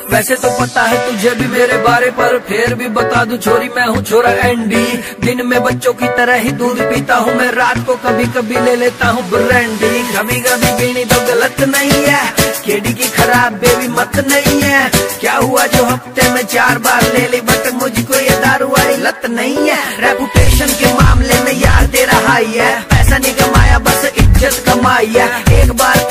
वैसे तो पता है तुझे भी मेरे बारे पर, फिर भी बता दूं छोरी मैं हूँ छोरा एंडी। दिन में बच्चों की तरह ही दूध पीता हूँ मैं, रात को कभी कभी ले लेता हूँ ब्रांडी। कभी कभी पीनी तो गलत नहीं है, केडी की खराब बेबी मत नहीं है। क्या हुआ जो हफ्ते में 4 बार ले ली, बट मुझको ये दारू वाली लत नहीं है। रेपुटेशन के मामले में यार तेरा हाई है, पैसा नहीं कमाया बस इज्जत कमाई है। एक बार